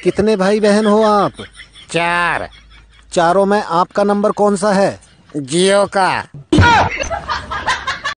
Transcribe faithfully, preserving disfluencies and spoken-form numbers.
कितने भाई बहन हो आप? चार। चारों में आपका नंबर कौन सा है? जियो का।